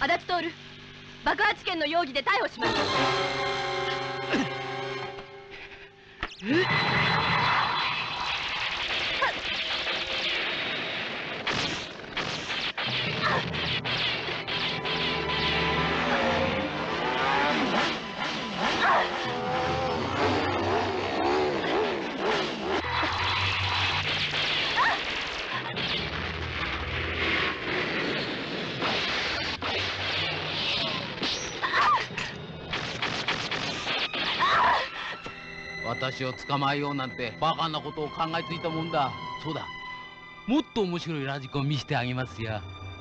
足立徹、爆破事件の容疑で逮捕します。 私を捕まえようなんてバカなことを考えついたもんだ。そうだ、もっと面白いラジコン見せてあげますよ。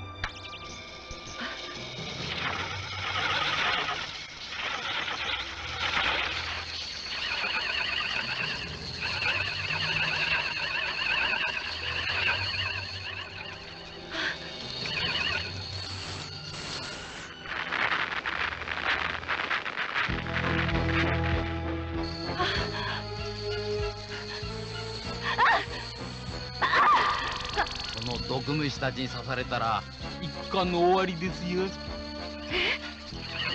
その毒虫たちに刺されたら一巻の終わりですよ。